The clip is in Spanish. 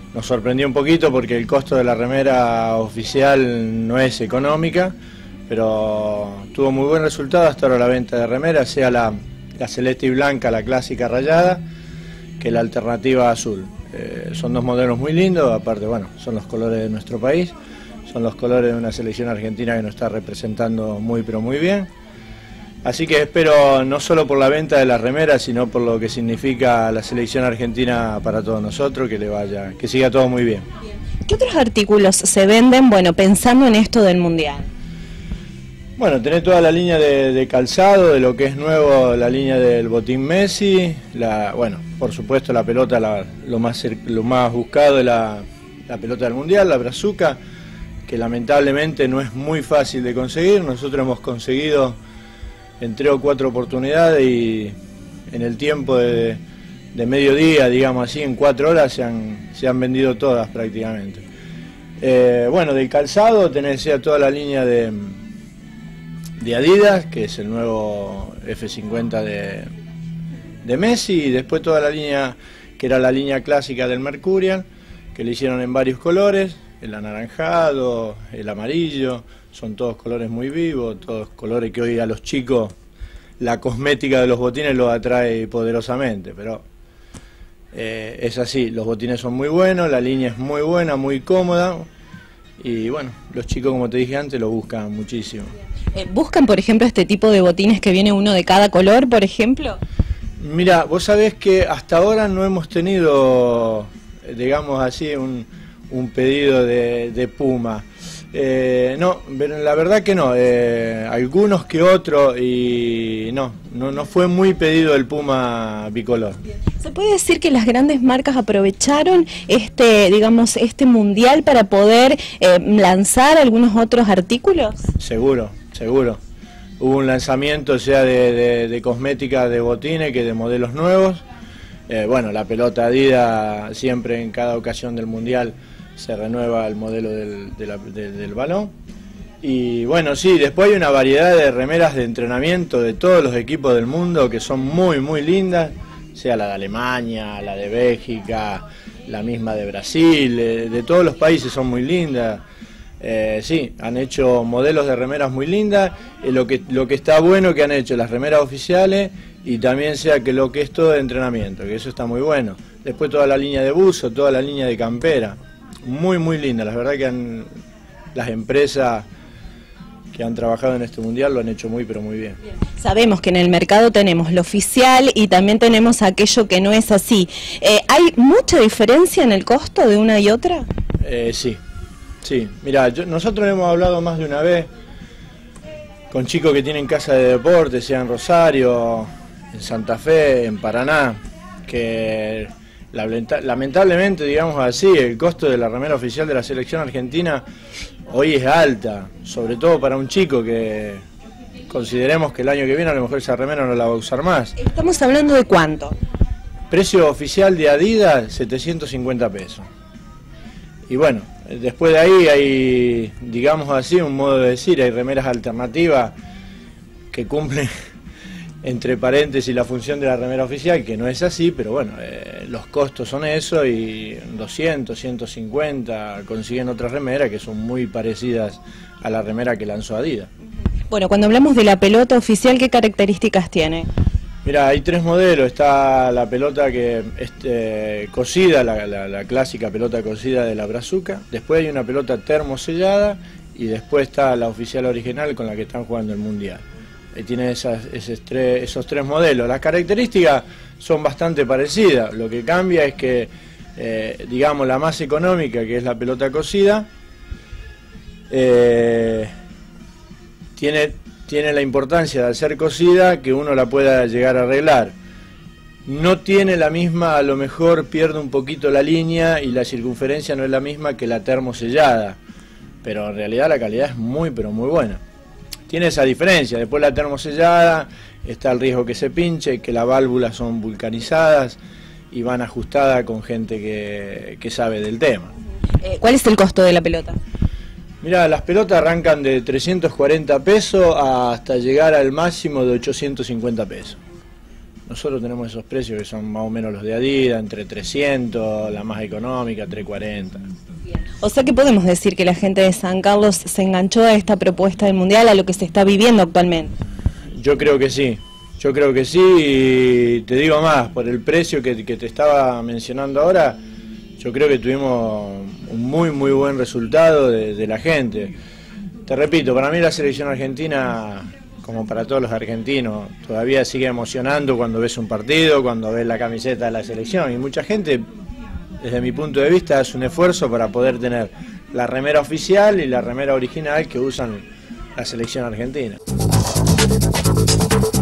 nos sorprendió un poquito porque el costo de la remera oficial no es económica, pero tuvo muy buen resultado hasta ahora la venta de remeras, sea la celeste y blanca, la clásica rayada, que la alternativa azul. Son dos modelos muy lindos, aparte, bueno, son los colores de nuestro país, son los colores de una selección argentina que nos está representando muy pero muy bien. Así que espero, no solo por la venta de las remeras, sino por lo que significa la selección argentina para todos nosotros, que siga todo muy bien. ¿Qué otros artículos se venden, bueno, pensando en esto del Mundial? Bueno, tenés toda la línea de calzado, de lo que es nuevo, la línea del botín Messi, bueno, por supuesto la pelota, lo más buscado es la pelota del Mundial, la Brazuca, que lamentablemente no es muy fácil de conseguir. Nosotros hemos conseguido en 3 o 4 oportunidades y en el tiempo de mediodía, digamos así, en 4 horas se han vendido todas prácticamente. Bueno, del calzado tenés ya toda la línea de Adidas, que es el nuevo F50 de Messi, y después toda la línea que era la línea clásica del Mercurial, que le hicieron en varios colores, el anaranjado, el amarillo, son todos colores muy vivos, todos colores que hoy a los chicos la cosmética de los botines los atrae poderosamente, pero es así, los botines son muy buenos, la línea es muy buena, muy cómoda, y bueno, los chicos, como te dije antes, lo buscan muchísimo. ¿Buscan, por ejemplo, este tipo de botines que viene uno de cada color, por ejemplo? Mira, vos sabés que hasta ahora no hemos tenido, digamos así, un pedido de Puma. No, la verdad que no, algunos que otros, y no fue muy pedido el Puma bicolor. ¿Se puede decir que las grandes marcas aprovecharon digamos, este mundial para poder lanzar algunos otros artículos? Seguro. Hubo un lanzamiento ya de cosmética, de botines, que de modelos nuevos. Bueno, la pelota Adidas siempre en cada ocasión del mundial se renueva el modelo del balón. Y bueno, sí, después hay una variedad de remeras de entrenamiento de todos los equipos del mundo que son muy muy lindas, sea la de Alemania, la de Bélgica, la misma de Brasil, de todos los países son muy lindas. Sí, han hecho modelos de remeras muy lindas, lo que está bueno que han hecho las remeras oficiales, y también sea que lo que es todo de entrenamiento, que eso está muy bueno. Después toda la línea de buzo, toda la línea de campera, muy muy linda. La verdad que las empresas que han trabajado en este mundial lo han hecho muy pero muy bien. Sabemos que en el mercado tenemos lo oficial y también tenemos aquello que no es así. ¿Hay mucha diferencia en el costo de una y otra? Sí, mira, nosotros hemos hablado más de una vez con chicos que tienen casa de deporte, sea en Rosario, en Santa Fe, en Paraná, que lamentablemente, digamos así, el costo de la remera oficial de la selección argentina hoy es alta, sobre todo para un chico que consideremos que el año que viene a lo mejor esa remera no la va a usar más. ¿Estamos hablando de cuánto? Precio oficial de Adidas, 750 pesos. Y bueno, después de ahí hay, digamos así, un modo de decir, hay remeras alternativas que cumplen, entre paréntesis, la función de la remera oficial, que no es así, pero bueno, los costos son eso, y 200, 150 consiguen otras remeras que son muy parecidas a la remera que lanzó Adidas. Bueno, cuando hablamos de la pelota oficial, ¿qué características tiene? Mira, hay 3 modelos. Está la pelota que es cosida, la clásica pelota cosida de la Brazuca. Después hay una pelota termosellada y después está la oficial original con la que están jugando el mundial. Tiene esos 3 modelos. Las características son bastante parecidas. Lo que cambia es que, digamos, la más económica, que es la pelota cosida, tiene la importancia de ser cosida que uno la pueda llegar a arreglar. No tiene la misma, a lo mejor pierde un poquito la línea y la circunferencia no es la misma que la termosellada, pero en realidad la calidad es muy pero muy buena. Tiene esa diferencia. Después la termosellada está el riesgo que se pinche, que las válvulas son vulcanizadas y van ajustadas con gente que sabe del tema. ¿Cuál es el costo de la pelota? Mira, las pelotas arrancan de 340 pesos hasta llegar al máximo de 850 pesos. Nosotros tenemos esos precios que son más o menos los de Adidas, entre 300, la más económica, 340. O sea que podemos decir que la gente de San Carlos se enganchó a esta propuesta del Mundial, a lo que se está viviendo actualmente. Yo creo que sí, y te digo más, por el precio que te estaba mencionando ahora, yo creo que tuvimos un muy buen resultado de la gente. Te repito, para mí la selección argentina, como para todos los argentinos, todavía sigue emocionando cuando ves un partido, cuando ves la camiseta de la selección, y mucha gente, desde mi punto de vista, hace un esfuerzo para poder tener la remera oficial y la remera original que usan la selección argentina.